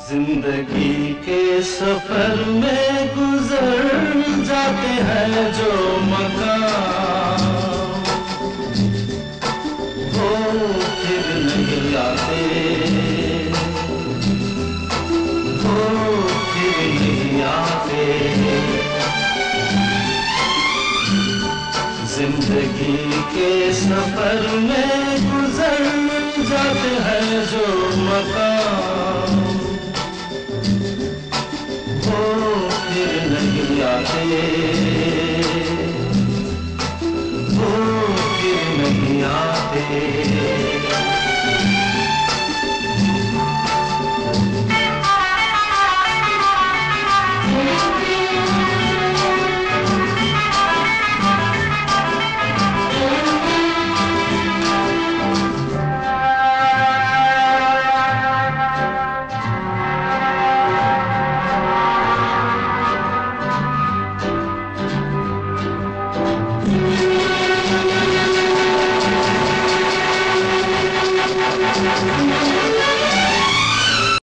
जिंदगी के सफर में गुजर जाते हैं जो मकाम, वो फिर नहीं आते, वो फिर नहीं आते। जिंदगी के सफर में